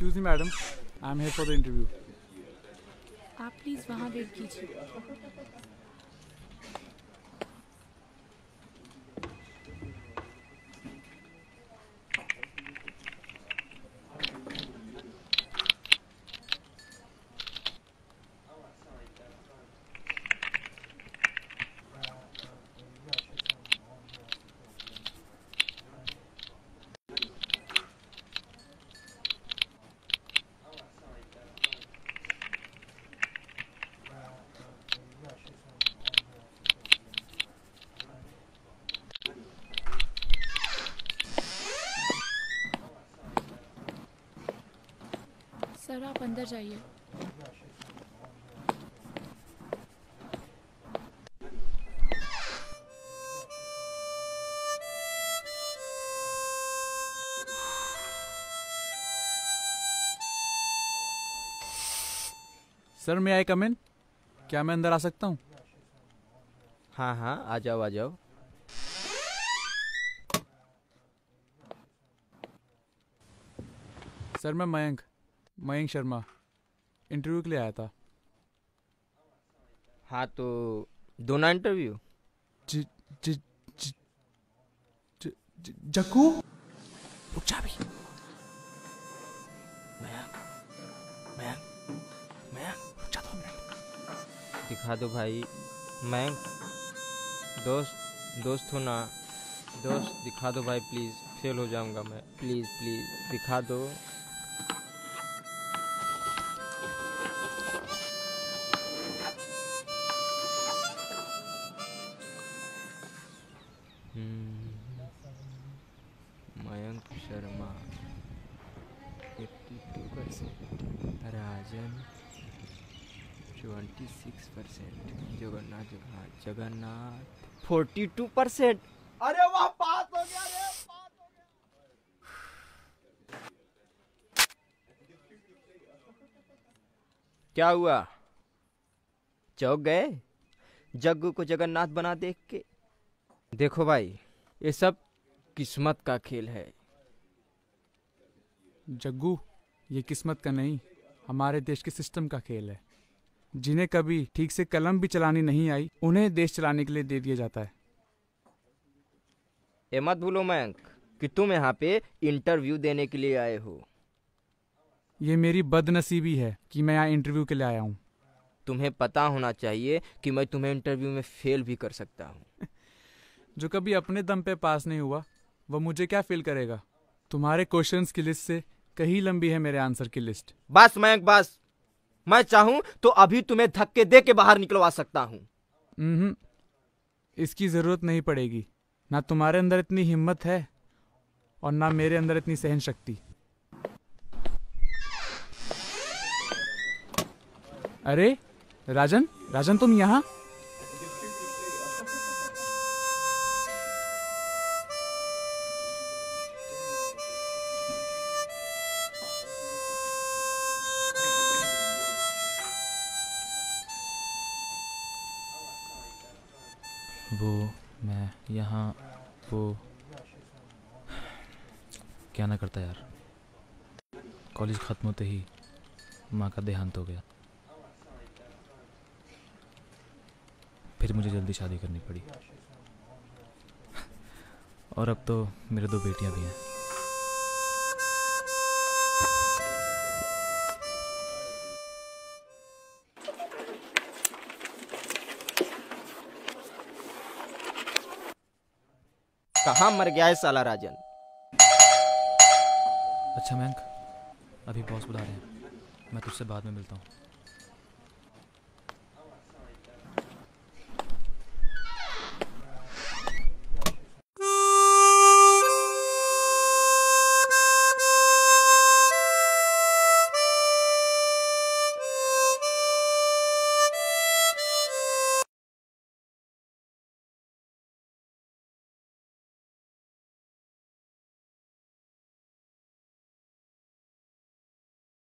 Excuse me madam, I am here for the interview. आप please वहाँ wait कीजिए। Sir आप अंदर जाइए। Sir may I come in? क्या मैं अंदर आ सकता हूँ? हाँ हाँ, आ जाओ आ जाओ। सर मैं मयंक शर्मा इंटरव्यू के लिए आया था। हाँ तो दो ना इंटरव्यू। ज, ज, ज, ज, ज, जग्गू रुक जा अभी। मयंक मयंक मयंक रुक जा 2 मिनट। दिखा दो भाई। मयंक दोस्त हो ना, दोस्त दिखा दो भाई प्लीज। फेल हो जाऊंगा मैं, प्लीज प्लीज दिखा दो। मयंक शर्मा 82%, राजन 26%, जगन्नाथ 42%। अरे वाह, पास हो गया रे, पास हो गया। क्या हुआ, चौंक गए जग्गू को जगन्नाथ बना देख के? देखो भाई, ये सब किस्मत का खेल है। जग्गू ये किस्मत का नहीं, हमारे देश के सिस्टम का खेल है। जिन्हें कभी ठीक से कलम भी चलानी नहीं आई, उन्हें देश चलाने के लिए दे दिया जाता है। ये मत भूलो मयंक कि तुम यहाँ पे इंटरव्यू देने के लिए आए हो। ये मेरी बदनसीबी है कि मैं यहाँ इंटरव्यू के लिए आया हूँ। तुम्हें पता होना चाहिए कि मैं तुम्हें इंटरव्यू में फेल भी कर सकता हूँ। जो कभी अपने दम पे पास नहीं हुआ, वो मुझे क्या फेल करेगा? तुम्हारे क्वेश्चंस की लिस्ट से कहीं लंबी है मेरे आंसर की लिस्ट। बस मयंक बस, मैं चाहूं तो अभी तुम्हें धक्के दे के बाहर निकलवा सकता हूं। इसकी जरूरत नहीं पड़ेगी। ना तुम्हारे अंदर इतनी हिम्मत है और ना मेरे अंदर इतनी सहन शक्ति। अरे राजन तुम यहाँ? वो मैं यहाँ वो क्या ना करता यार। कॉलेज ख़त्म होते ही माँ का देहांत हो गया, फिर मुझे जल्दी शादी करनी पड़ी और अब तो मेरे 2 बेटियां भी हैं। कहाँ मर गया है साला राजन? अच्छा मयंक, अभी बॉस बुला रहे हैं, मैं तुझसे बाद में मिलता हूँ।